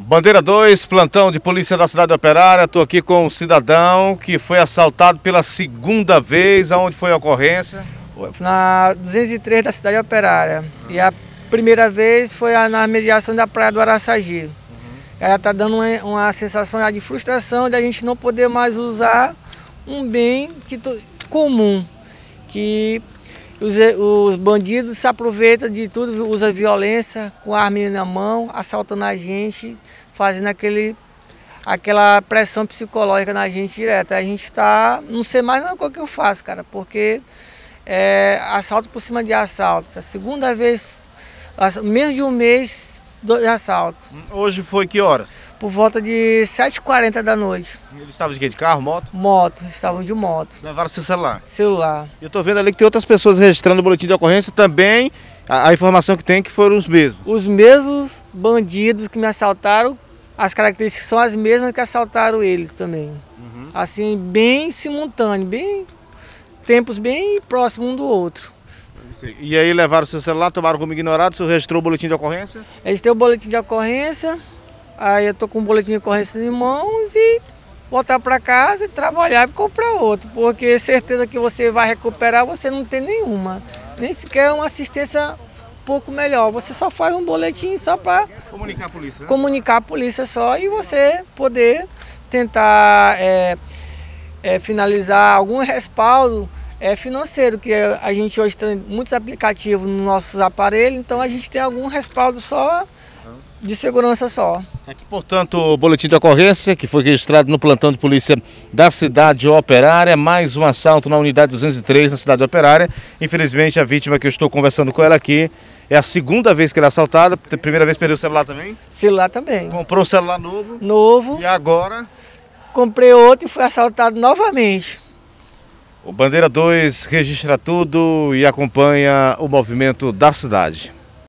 Bandeira 2, plantão de polícia da cidade operária. Estou aqui com um cidadão que foi assaltado pela segunda vez. Aonde foi a ocorrência? Na 203 da cidade operária. E a primeira vez foi na mediação da praia do Araçagi. Ela está dando uma sensação de frustração de a gente não poder mais usar um bem comum, que os bandidos se aproveitam de tudo, usam violência com a arma na mão, assaltando a gente, fazendo aquela pressão psicológica na gente direta. A gente está, não sei mais o que eu faço, cara, porque é assalto por cima de assalto. A segunda vez, menos de um mês, 2 assaltos. Hoje foi que horas? Por volta de 7h40 da noite. Eles estavam de quê? De carro, moto? Moto, estavam de moto. Levaram seu celular? Celular. Eu tô vendo ali que tem outras pessoas registrando o boletim de ocorrência também. A informação que tem é que foram os mesmos. Os mesmos bandidos que me assaltaram, as características são as mesmas que assaltaram eles também. Assim, bem simultâneo, tempos bem próximos um do outro. E aí levaram seu celular, tomaram como ignorado, o senhor registrou o boletim de ocorrência? Eles têm o boletim de ocorrência, aí eu tô com o boletim de ocorrência em mãos e voltar para casa e trabalhar e comprar outro, porque certeza que você vai recuperar, você não tem nenhuma, nem sequer uma assistência um pouco melhor, você só faz um boletim só para comunicar a polícia, né? Comunicar a polícia só e você poder tentar finalizar algum respaldo financeiro, que a gente hoje tem muitos aplicativos nos nossos aparelhos, então a gente tem algum respaldo só de segurança só. Aqui, portanto, o boletim de ocorrência que foi registrado no plantão de polícia da cidade operária, mais um assalto na unidade 203 na cidade operária. Infelizmente, a vítima que eu estou conversando com ela aqui é a segunda vez que ela é assaltada. Primeira vez perdeu o celular também? Celular também. Comprou um celular novo? Novo. E agora? Comprei outro e fui assaltado novamente. O Bandeira 2 registra tudo e acompanha o movimento da cidade.